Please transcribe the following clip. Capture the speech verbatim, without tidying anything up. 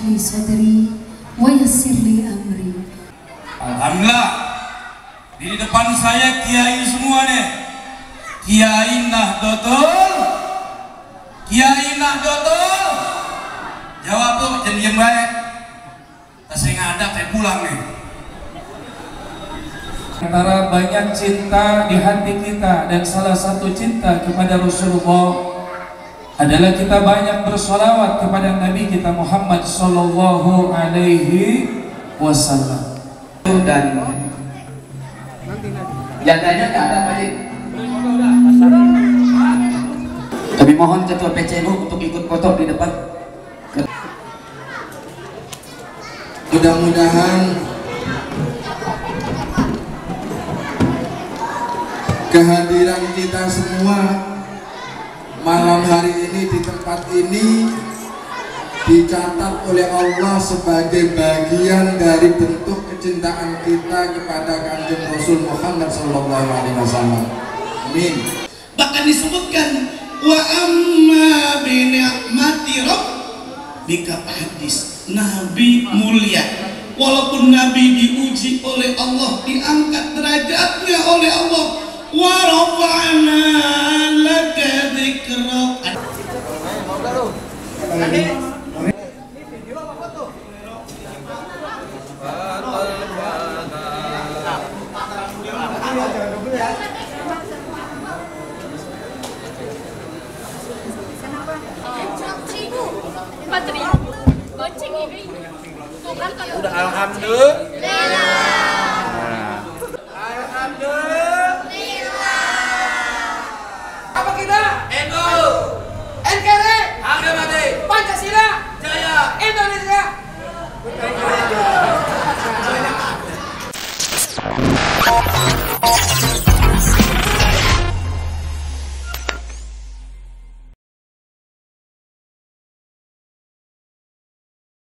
li sadri wa yassir li amri. Alhamdulillah, di depan saya kiai semua nih. Kiai Nahdlatul, Kiai Nahdlatul. Jawab tuh, jangan diam baik. Saya ngadap, saya pulang nih. Antara banyak cinta di hati kita dan salah satu cinta kepada Rasulullah adalah kita banyak bersolawat kepada Nabi kita Muhammad Sallallahu Alaihi Wasallam. Dan jaganya nggak ada Pak Ji. Kami mohon ketua P C Nu untuk ikut foto di depan. Mudah-mudahan kehadiran kita semua malam hari ini di tempat ini dicatat oleh Allah sebagai bagian dari bentuk kecintaan kita kepada Kanjeng Rasul Muhammad Sallallahu Alaihi Wasallam. Amin. Bahkan disebutkan wa amma bi ni'mati rabbika hadis. Nabi mulia, walaupun Nabi diuji oleh Allah, diangkat derajatnya oleh Allah. Wa rafa'na laka dzikrak. Udah alhamdulillah.